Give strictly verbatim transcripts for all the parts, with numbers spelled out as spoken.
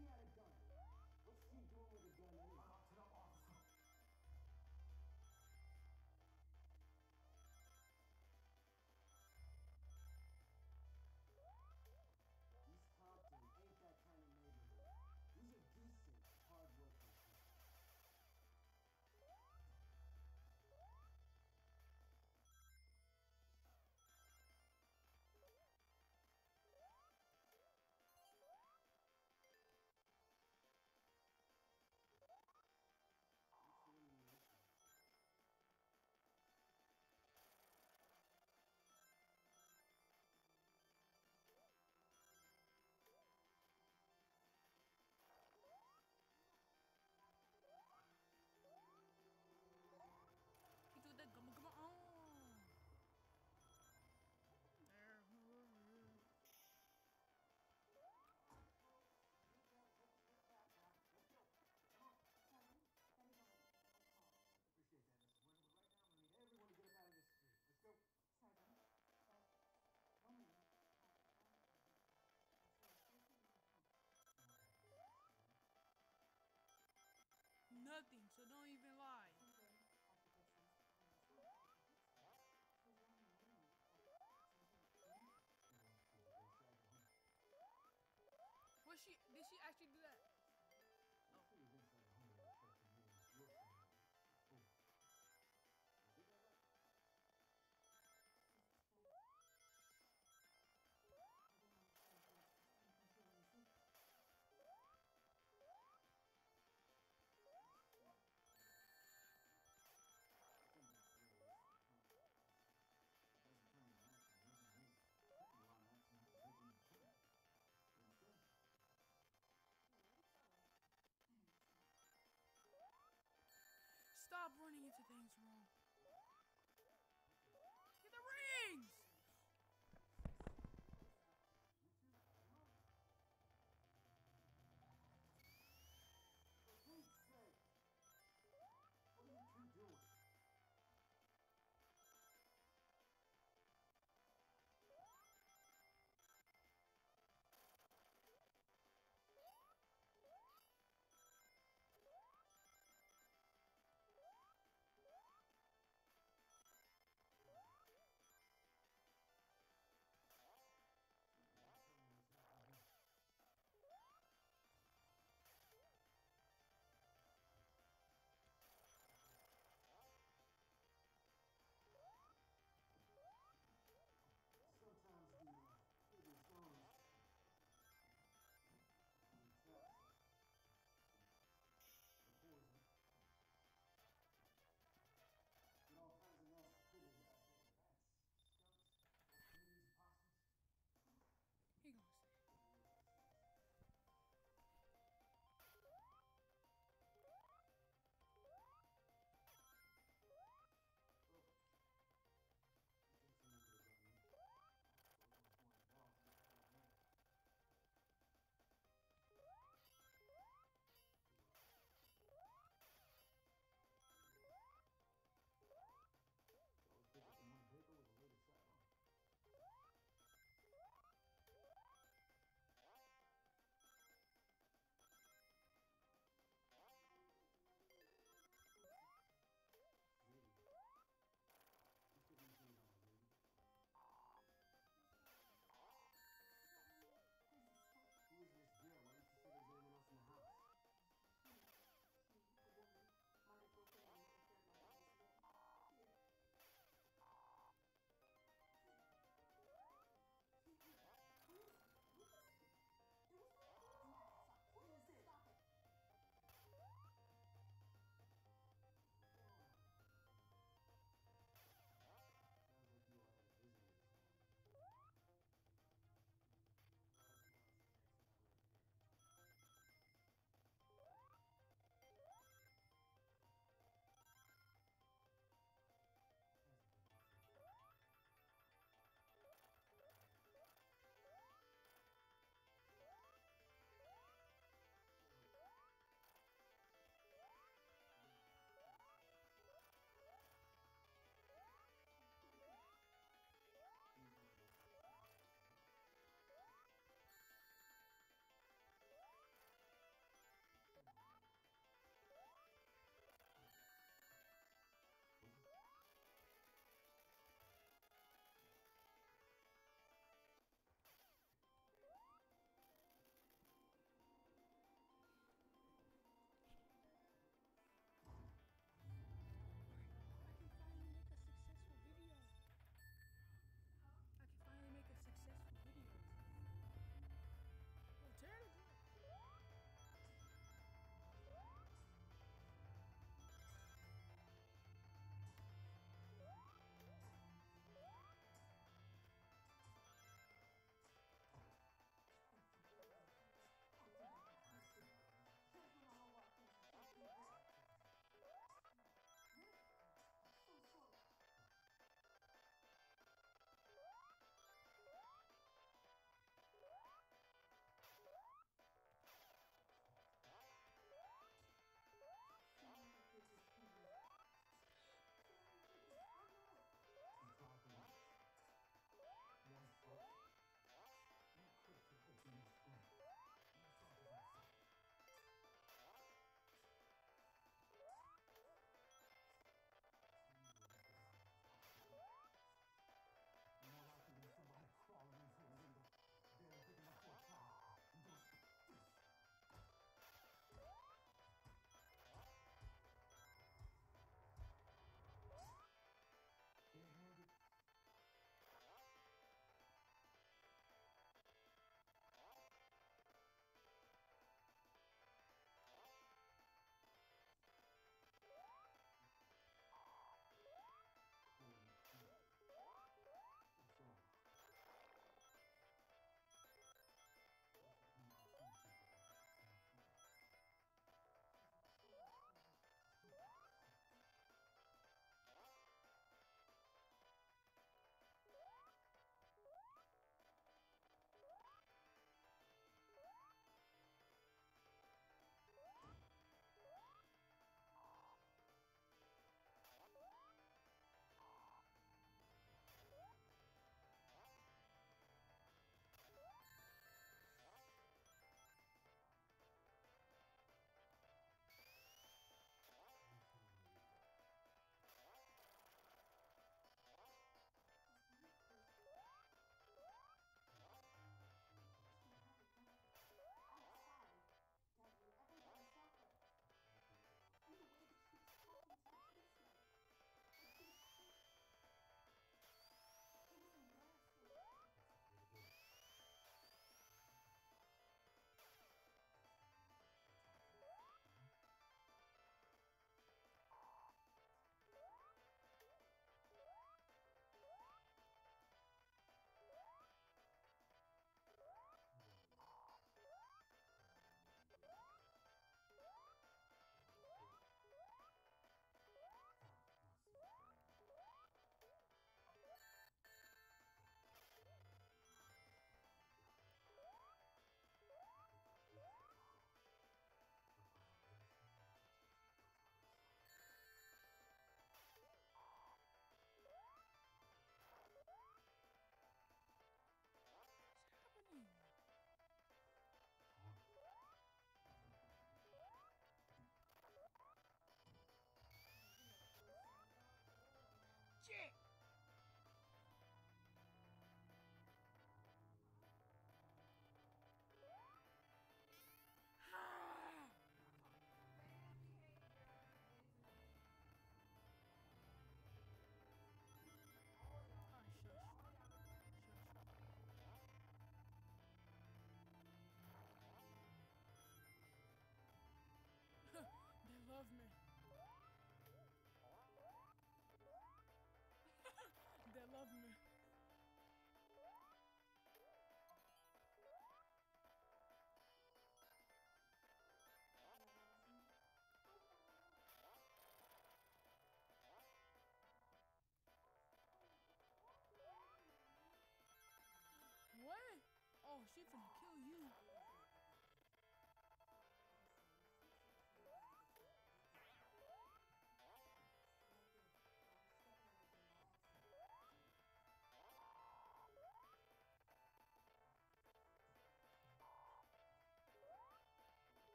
had a gun. What's she doing with a gun anyway? Up to the officer. East Compton ain't that kind of neighborhood. These are decent, hard-working people. He do that gumma gumma on. There. Appreciate that, Mister Winter, but right now I'm gonna need everyone to get up out of this street. Let's go. Sergeant, but tell me. Nothing, so don't even lie. Was she? Did she actually do that? Oh. She was inside the home that affected me and your family. Oh. Did that right? Stop running into things wrong. Get the rings! For Pete's sake! What are you two doing?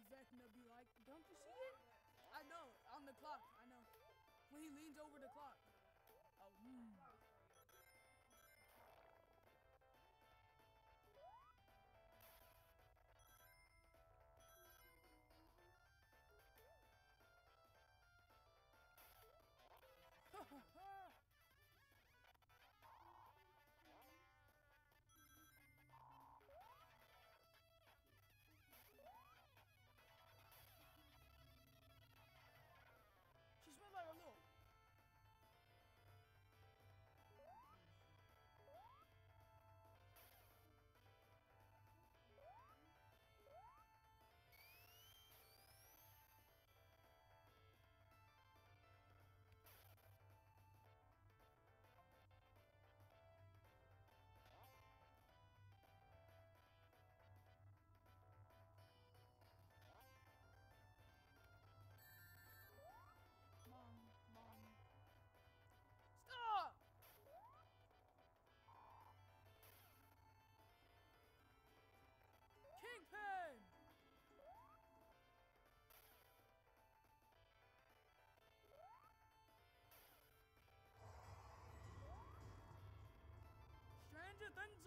Vecna be like, don't you see it? I know, on the clock, I know. When he leans over the clock. Oh, hmm. Ha ha ha! She smells like a little. Mom, mom. Stop! Kingpin! Stranger Things!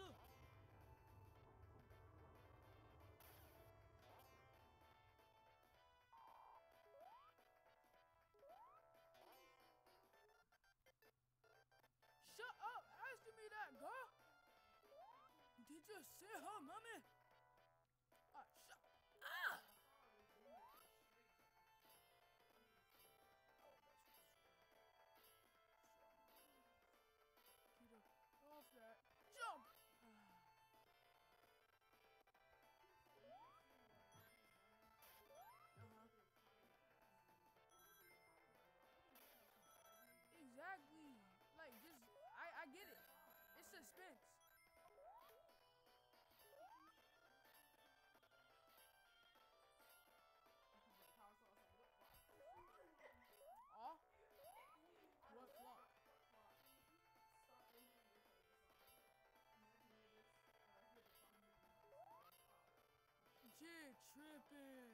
Shut up asking me that, girl! Did you see her, mommy? Ah, shut up! Get up off that. Jump! Uh-huh. Exactly. Like, just, I, I get it. It's suspense. Oh? What clock? Jig tripping.